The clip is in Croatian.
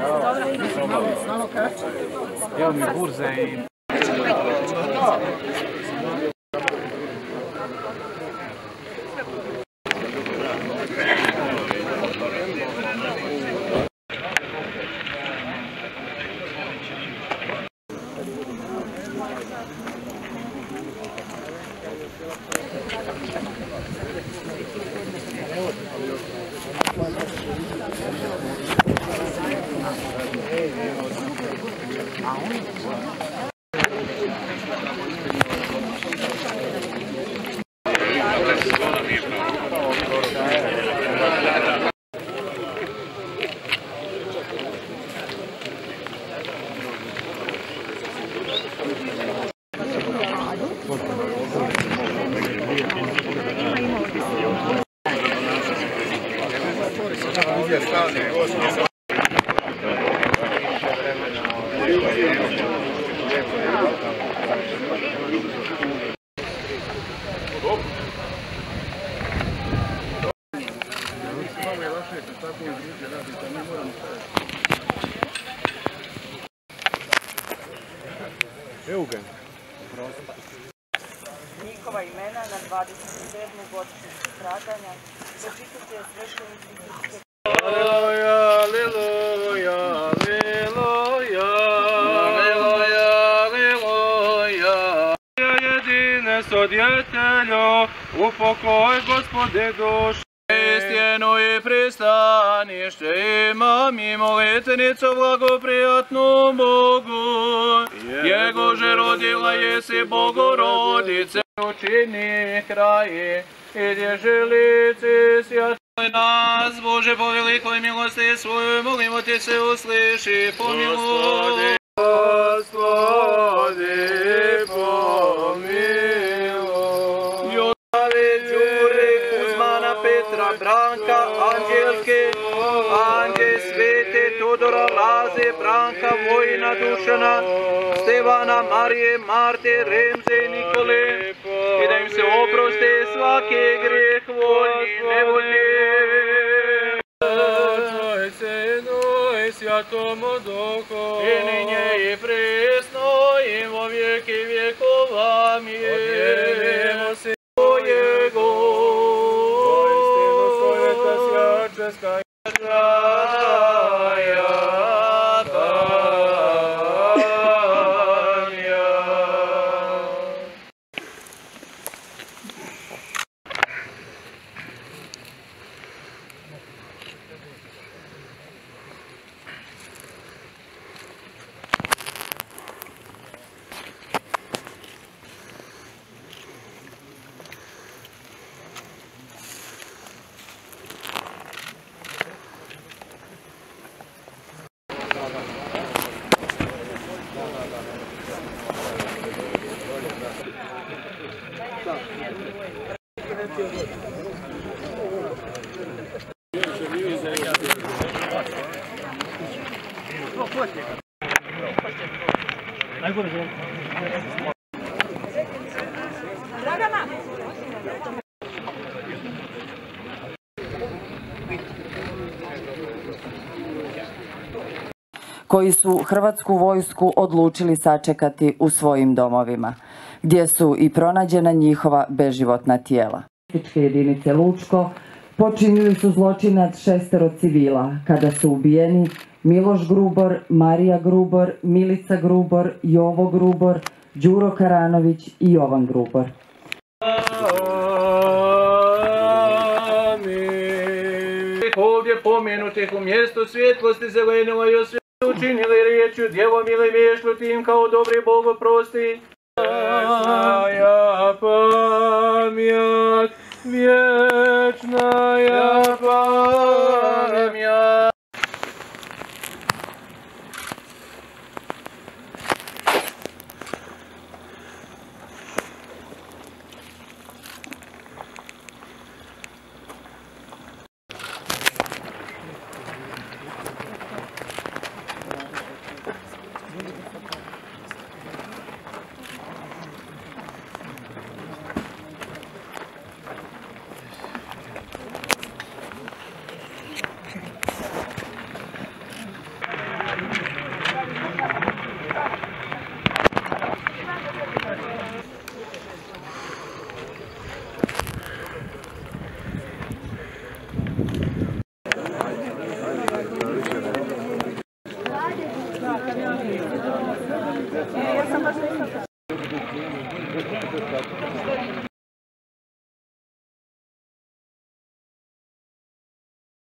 Evo mi burze i... Njihova imena na 27. godišnjicu stradanja počitite sveštenici srpske. Aleluja, aleluja, aleluja, aleluja, aleluja. Jedine sodjetelju, upokoj Gospode duše. Istinu i pristanište imam i molitnicu blagoprijatnu Bogu. Jegože rodila jesi Bogorodice, učini kraji i gdje želici svjatli nas. Bože, po velikoj milosti svoju, molimo ti se usliši, pomiluj. Gospodi, pomiluj. Josave, Đure, Kuzmana, Petra, Branka, Anđelke, Anđe, Svete, Todora, Laze, Branka, Vojina, Dušana, Stevana, Marije, Marte, Remze, Nikole, i da im se oproste svaki grijeh voljni i nevoljni. Tvoj Sinu i Svjatomu Duhu, i ninje i prisno i vo vijeki vjekova odjelimo se Tvojego. Istinu svojeta svjačeska i traja. koji su Hrvatsku vojsku odlučili sačekati u svojim domovima, gdje su i pronađena njihova beživotna tijela. Jedinice Lučko počinili su zločin nad 6 civila, kada su ubijeni Miloš Grubor, Marija Grubor, Milica Grubor, Jovo Grubor, Đuro Karanović i Jovan Grubor. Ovdje pomenutih u mjestu svjetlosti zelenila i osvjetla učinili riječju djevom ili vješlutim kao dobri Bog oprosti. Vječnaja pamjat, vječnaja pamjat. Ja sam baš